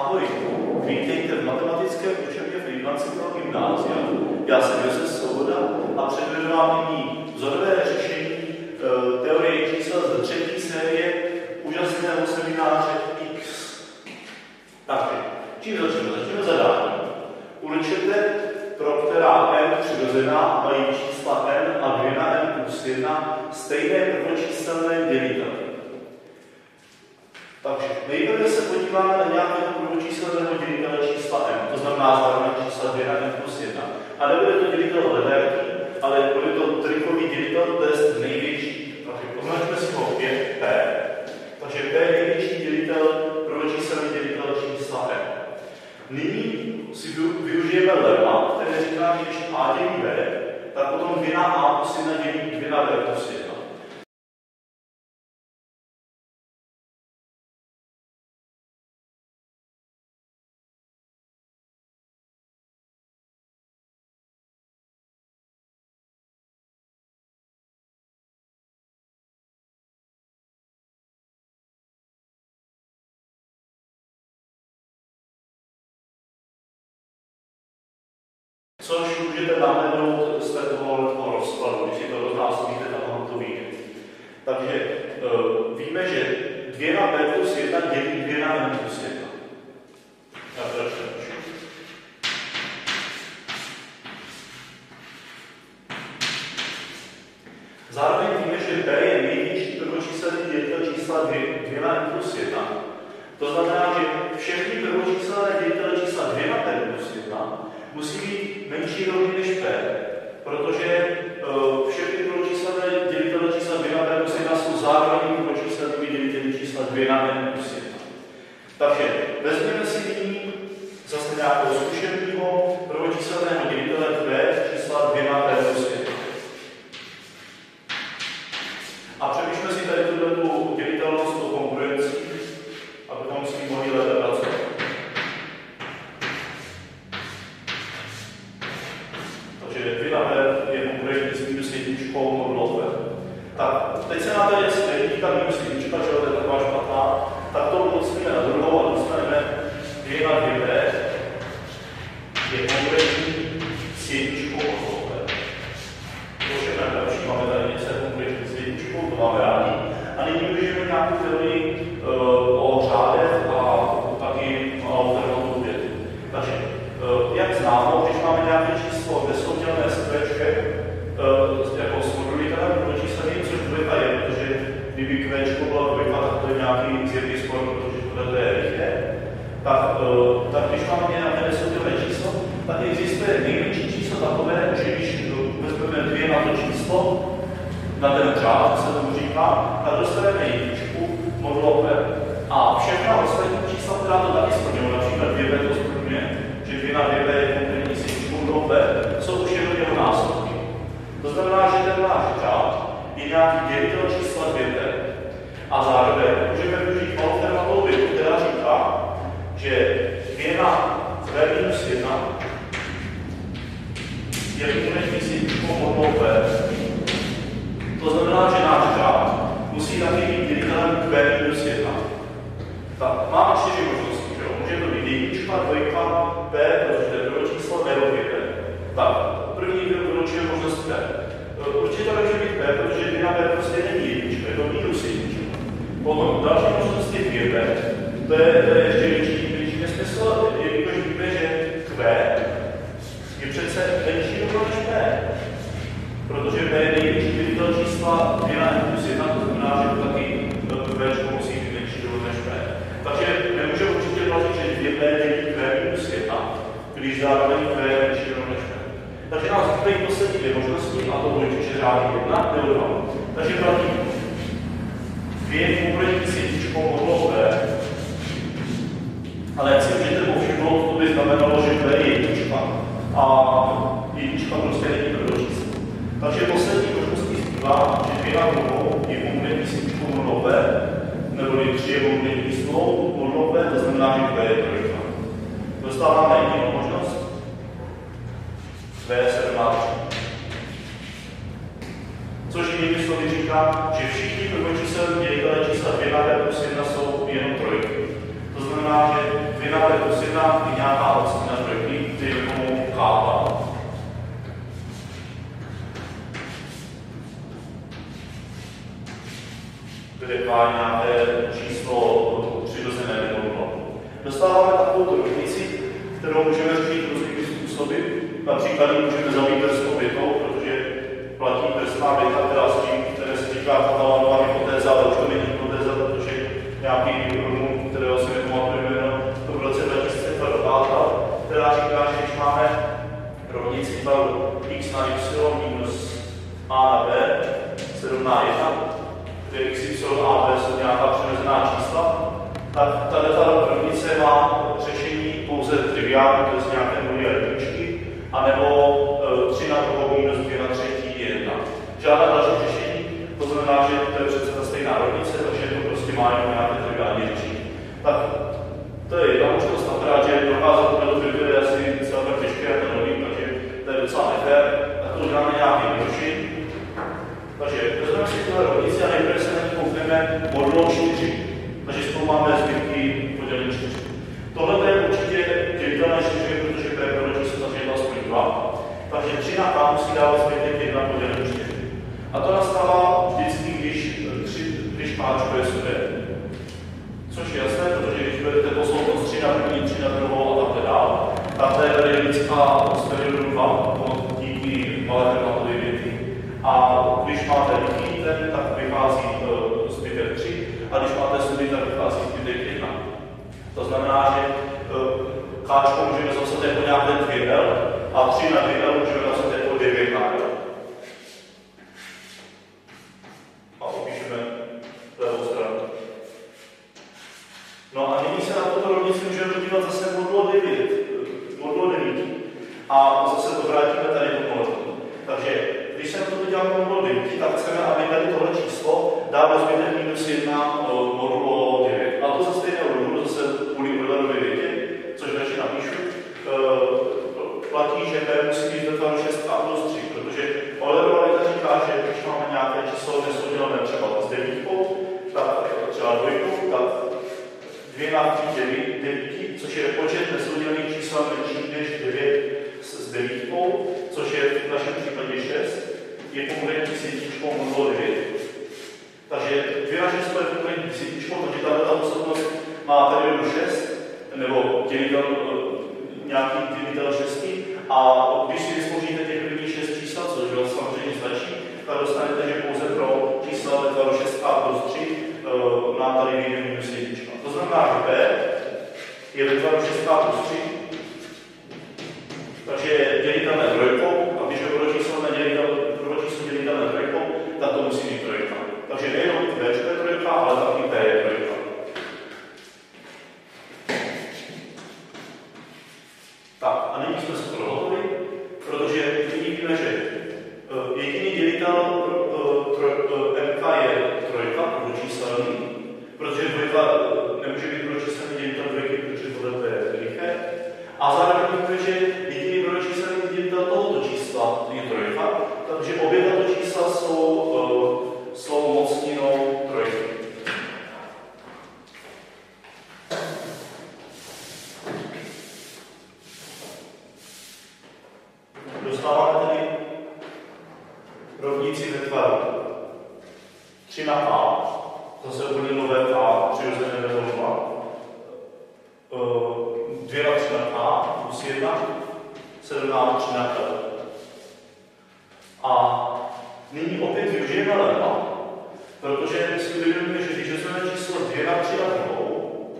Ahoj, vítejte v matematické učebně Frýdlantského gymnázia. Já jsem Josef Svoboda a předvedu vám nyní vzorové řešení teorie čísel ze třetí série úžasného semináře X. Takže, čím začneme? Začneme zadáním. Určete, pro která n přirozená mají čísla n a 2 na n plus 1 stejné prvočíselné dělitele. Takže nejprve se podíváme na nějakého prvočíselného dělitele čísla n, to znamená zároveň čísla 2 na n plus 1. A nebude to dělitel levérky, ale bude to trikový dělitel, to je největší. Takže označme si ho 5p. Takže p je největší dělitel, prvočíselný dělitel čísla n. Nyní si využijeme lemma, které říká, že když a dělí b, tak potom 2 na a plus 1 dělí 2 na b plus 1. Což můžete nahlédnout z toho rozkladu, když si to roznásobíte, tak vám to vyjde. Takže víme, že 2 na b plus 1 dělí 2 na n plus 1. Já to ještě napíšu. Zároveň víme, že b je největší prvočíselný dělitel čísla 2 na n plus 1. To znamená, že všechny prvočíselné dělitele čísla 2 na n plus 1 musí být menší rovný než p, protože všechny prvočíselné dělitele čísla 2 na n plus 1 jsou zároveň prvočíselnými děliteli čísla 2 na n plus 1. Takže vezměme si nyní zase nějakého zkušeného prvočíselného dělitele čísla 2 na n plus 1. A přemýšlíme si tady tuto dělitelnost o konkurencí, abychom s tím mohli lépe pracovat. Takže 2 na b je konkurentní s minus 1 modulo b. Tak, teď se nám tady stejný, ta minus 1, že to je taková špatná, tak to odstříme na druhou a dostaneme 2 na 2b je konkurentní s 1 modulo b. To je nejlepší, máme tady něco konkurentní s 1, to máme rádi. A nyní využijeme nějakou teorii o řádech a taky malou termotu věty. Takže, jak známo, když máme nějaké číslo desoudělné s kvéčkem, jako s modulitelem prvočíselným, což dvojka je, protože kdyby kvéčko byla dvojka, tak to je nějaký zjevný spor, protože tohle je rychle. Tak když máme nějaké desoudělné číslo, tak existuje nejmenší číslo takové, že když vezmeme 2 na to číslo, na ten řád, se tomu říká, tak dostaneme jedničku modulo b. A všechna ostatní čísla, která to taky splňují, například 2b to splňuje, že 2 na 2b je konkrétní s jedničkou modulo b, jsou už jenom jeho násobky. To znamená, že ten náš řád je nějaký dělitel čísla 2b. A zároveň můžeme využít malou termatovou větu, která říká, že 2 na b minus 1 je konkrétní s jedničkou modulo b. To znamená, že náš řád musí taky být dělitelem q minus 1. Tak, máme 4 možnosti, že jo? Může to být 1, 2, p, protože to je druhé číslo, nebo 2p. Tak, první vylučuje možnost p. Určitě to může být p, protože 2 na p prostě není 1, je to minus 1. Potom další možnost je 2p. To je ještě větší nesmysl, jelikož víme, že q je přece menší nebo než p. Protože p je největší dělitel čísla 2 na n plus 1, to znamená, že to taky kvéčko musí být menší než p. Takže nemůže určitě platit, že 2p dělí q minus 1, když zároveň q je menší než p. Takže nás zbývají poslední dvě možnosti, a to bude určitě řádně 1 nebo 2. Takže platí 2 konkrétní s jedničkou modulo b, ale jak si můžete povšimnout, to by znamenalo, že p je jednička a jednička prostě není prvočíslo. Takže poslední možností zbývá, že 2 na 2 je konkrétní s jedničkou modulo b, nebo 3 je konkrétní s modulo b, to znamená, že p je trojka. Dostáváme jedinou možnost. V se rovná 3. Což jinými slovy říká, že všichni prvočíselní dělitelé čísla 2 na b plus 1 jsou jenom trojky. To znamená, že 2 na b kde k nějaké číslo přirozené nebo nula. Dostáváme takovou rovnici, kterou můžeme řešit různými způsoby. Například ji můžeme zavít drsnou větou, protože platí drsná věta, které se říká Catalanova hypotéza, ale už to není hypotéza, protože nějaký Rumun, kterého si nepamatujeme, to v roce 2002 dokázal, která říká, že když máme rovnici tvaru x na y minus a na b se rovná 1, kde x, y a b jsou nějaká přirozená čísla, tak tato rovnice má řešení pouze triviální, to je z nějaké nulové jedničky, anebo 3 na druhou minus 2 na třetí je 1. Žádná další řešení, to znamená, že to je přece ta stejná rovnice, takže to prostě má jenom nějaké triviální řešení. Tak to je jedna možnost, akorát, že dokázat to do je asi celkem těžké, já to nevím, takže to je docela nefér, tak to uděláme nějaký jednodušší. Takže vezmeme si tuhle rovnici a nejprve se na ní koukneme modulo 4. Takže spolu máme zbytky podělení 4. Tohle je určitě dělitelné 4, protože to je pro číslo, takže je to aspoň 2. Takže 3 na k musí dávat zbytek 1 podělení 4. A to nastává vždycky, když máčko je sobě. Což je jasné, protože když berete posloupnost 3 na první, 3 na druhou a takhle dál, tak to je tady lidská z periodu 2, díky malé Fermatovy věty. A když máte velký ten, tak vychází zbytek 3, a když máte sudy, tak vychází zbytek 1. To znamená, že káčko můžeme zapsat jako nějaké 2L a 3 na 2L můžeme zapsat jako 9 na L. A opíšeme levou stranu. No a nyní se na tuto rovnici můžeme podívat zase modulo 9. A zase to vrátíme tady do moleku. Takže když se na to podíváme modulo 9, tak chceme, aby tady tohle číslo dalo zbytek minus 1 modulo 9. A to ze stejného důvodu, zase kvůli Eulerově větě, což radši napíšu, platí, že B musí být ve tvaru 6a plus 3, protože Eulerova věta říká, že když máme nějaké číslo neshodilné třeba s 9, tak třeba 2, tak 2 na 3 9, což je počet neshodilných čísel menší než 9 s 9, což je v našem případě 6, je konkrétní desítičkou modulo 9. Takže 2 na 6 je konkrétní desítičkou, takže tato osobnost má periodu 6, nebo dělitel, nějaký dělitel 6, a když si vyzkoušíte těch prvních 6 čísel, což vás samozřejmě stačí, tak dostanete, že pouze pro čísla ve tvaru 6a plus 3 nám tady vyjde minus 1. To znamená, že B je ve tvaru 6a plus 3, takže je dělitelné trojkou, a když je prvočíslo dělitelné trojkou, tak to musí být trojka. Takže nejenom B je trojka, ale taky B je trojka. Tak, a nyní jsme se to dohodli, protože nyní víme, že jediný dělitel MK je trojka, prvočíselný, protože dvojka nemůže být prvočíselný dělitel trojky, protože tohle je liché. A zároveň víme, že jediný prvočíselný dělitel tohoto čísla je trojka, takže obě tato čísla jsou mocninou trojky. Dostáváme tedy rovnici ve tvaru 3 na k, zase úplně nové k, přirozené nebo 2 na 3 na k plus 1 se rovná 3 na k. A nyní opět využijeme leva, protože si uvědomíme, že když vezmeme číslo 2 na 3 na druhou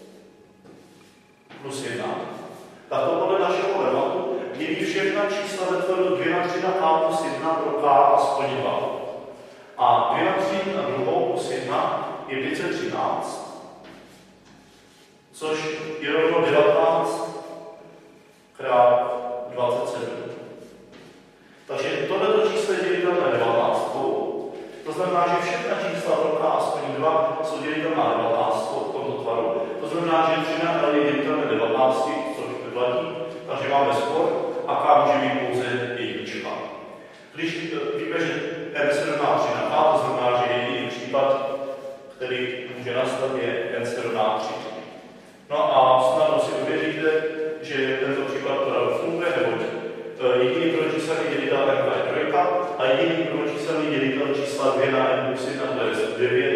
plus 1, tak to podle našeho lematu dělí všechna čísla ve tvaru 2 na 3 na k plus 1 pro k aspoň 2. A 2 na 3 na druhou plus 1 je 513, což je rovno 19 krát 27. Takže tohleto číslo je dělitelné 19. To znamená, že všechna čísla pro k aspoň 2 jsou dělitelná 19 v tomto tvaru. To znamená, že 3 na L je dělitelné 19, což vyplatí. Takže máme spor a k může být pouze jednička. Když víme, že n se rovná 3 na k, to znamená, že jediný případ, který může nastat, je n se rovná 3. No a snadno si uvěříte, že tento případ opravdu funguje, neboť jediný prvočíselný dělitel n je trojka a jediný prvočíselný dělitel čísla 2 na n plus 1 to je 9